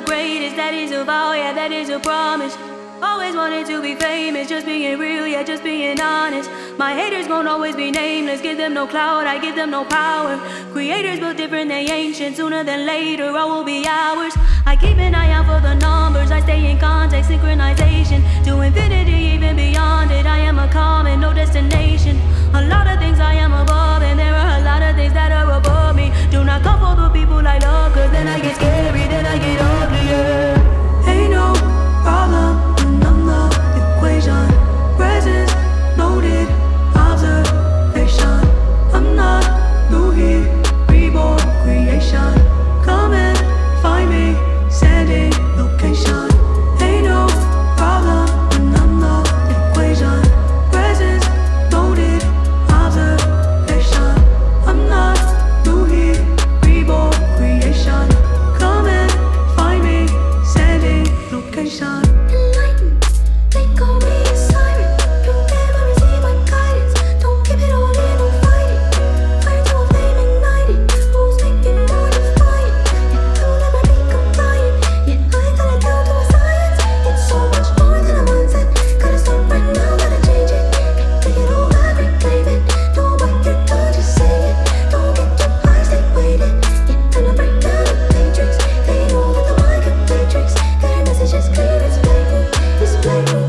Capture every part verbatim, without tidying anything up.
greatest, that is a vow, yeah, that is a promise. Always wanted to be famous, just being real, yeah, just being honest. My haters gon' always be nameless, give them no clout, I give them no power. Creators built different, they ancient, sooner than later, all will be ours. I keep an eye out for the numbers, I stay in contact, synchronization to infinity, even beyond it. I am a common, no destination. A lot of things I am above, and there are a lot of things that are above me. Do not come for the people I love, cause then I get scary, then I get uglier. Ain't no problem, and I'm the equation. Presence noted, observation. I'm not new here, reborn creation. Come and find me, sending location. Ain't no problem, and I'm the equation. Presence noted, observation. I'm not new here, reborn creation. Come and find me, sending location. Enlightened, they call me a siren. You never receive my guidance. Don't keep it all in, don't fight it. Fire to a flame ignited. Rules make me more defiant. Yet I will never be compliant. Yet I gotta down to a science. It's so much more than a mindset. Gotta start right now, gotta change it. Take it all back, reclaim it. Don't bite your tongue, just say it. Don't get too high, stay weighted. Yet time to break down the matrix. They know that the mind can play tricks. Their message is clear, it's blatant, it's blatant.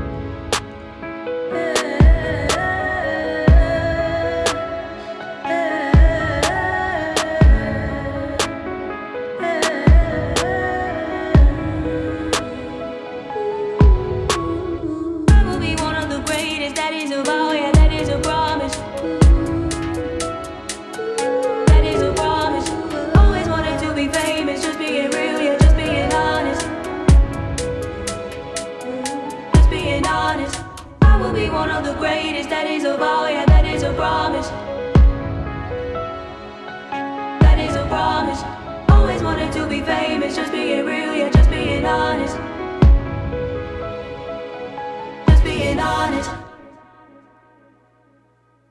I will be one of the greatest, that is a vow, yeah, that is a promise. That is a promise. Always wanted to be famous, just being real, yeah, just being honest. Just being honest. I will be one of the greatest, that is a vow, yeah, that is a promise. That is a promise. Always wanted to be famous, just being real, yeah, just being honest.